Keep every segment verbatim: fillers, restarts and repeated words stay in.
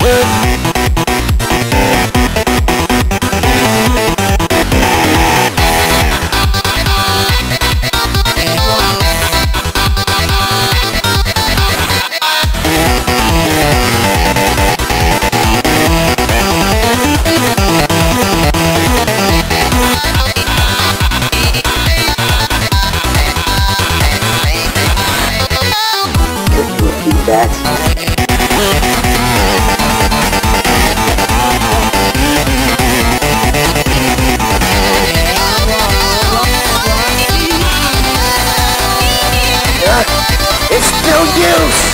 It's still use!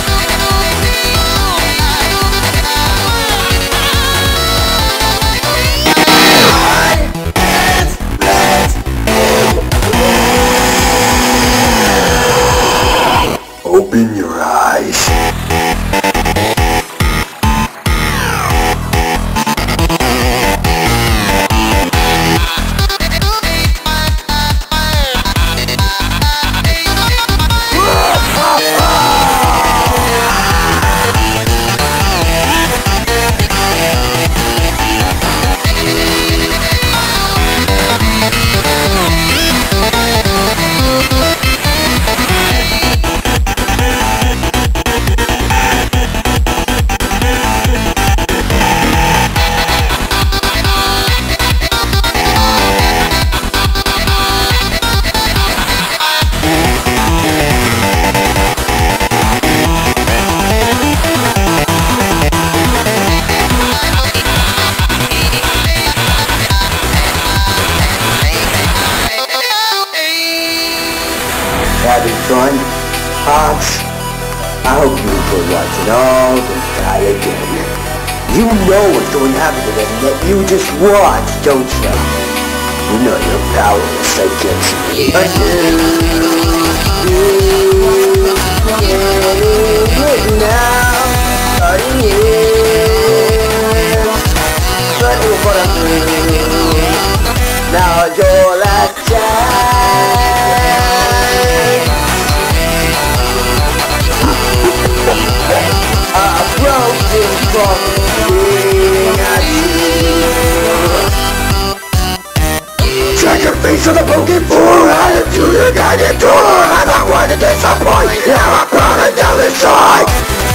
Open your eyes. Having fun? Hearts? I hope you enjoy watching all the die again. You know what's going to happen to them that you just watch, don't you? You know you're powerless against me. But you it now, starting here. But what I'm doing now, your last time. Check your face to the broken floor, attitude you got it door. I don't want to disappoint, now I'm burning down inside.